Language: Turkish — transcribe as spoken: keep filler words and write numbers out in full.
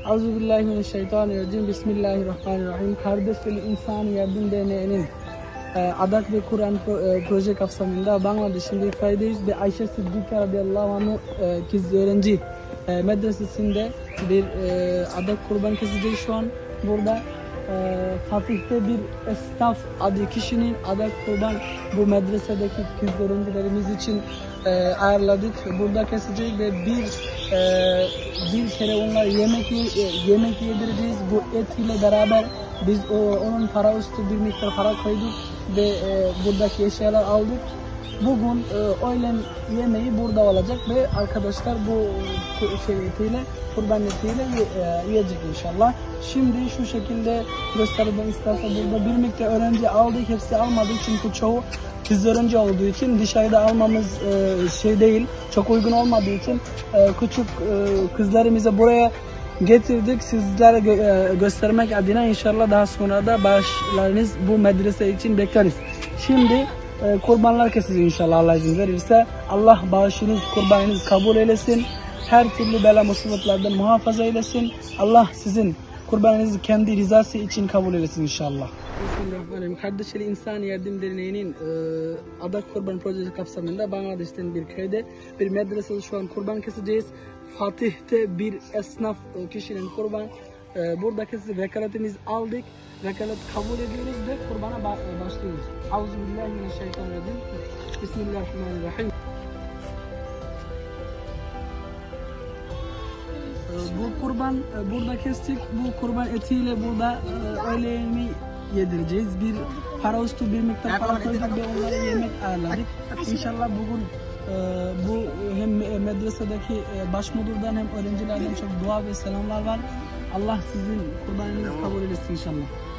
Euzubillahimineşşeytanirracim. Bismillahirrahmanirrahim. Kardeşleri İnsan Yardım Derneği'nin e, Adak ve Kur'an pro, e, proje kapsamında Bangladeş'in bir köydeyiz ve Ayşe Sıddika radıyallahu anh e, kız öğrenci e, medresesinde bir e, adak kurban keseceğiz şu an. Burada e, Fatih'te bir esnaf adı kişinin adak kurban bu medresedeki kız öğrencilerimiz için e, ayarladık. Burada keseceğiz ve bir e, bir kere onlar yemek yemek yedireceğiz. Bu et ile beraber biz o, onun para üstü bir miktar para koyduk ve e, buradaki eşyalar aldık. Bugün e, öğlen yemeği burada olacak ve arkadaşlar bu şey etiyle, kurban etiyle e, yiyecek inşallah. Şimdi şu şekilde gösteriden isterse burada bir miktar öğrenci aldık. Hepsi almadık çünkü çoğu kız öğrenci olduğu için dışarıda almamız e, şey değil, çok uygun olmadığı için e, küçük e, kızlarımızı buraya getirdik sizlere gö e, göstermek adına. İnşallah daha sonra da bağışlarınız bu medrese için bekleriz. Şimdi e, kurbanlar keseceğiz inşallah Allah izin verirse. Allah bağışınız, kurbanınız kabul eylesin. Her türlü bela musibetlerden muhafaza eylesin. Allah sizin kurbanınızı kendi rızası için kabul eylesin inşallah. Bismillahirrahmanirrahim. Kardeşleri İnsan Yardım Derneği'nin e, Adak Kurban Projesi kapsamında Bangladeş'ten bir köyde bir medresede şu an kurban keseceğiz. Fatih'te bir esnaf e, kişinin kurban e, burada keseceğiz. Vekaletimizi aldık. Vekalet kabul ediyoruz ve kurbana ba başlıyoruz. Euzubillahimineşşeytanirracim. Bismillahirrahmanirrahim. Bu kurban burada kestik. Bu kurban etiyle burada öğle yemeği yedireceğiz. Bir para üstü bir miktar para koyduk ve onlara yemek ayarladık. İnşallah bugün bu hem medresedeki baş müdürden hem öğrencilerden çok dua ve selamlar var. Allah sizin kurbanınızı kabul etsin inşallah.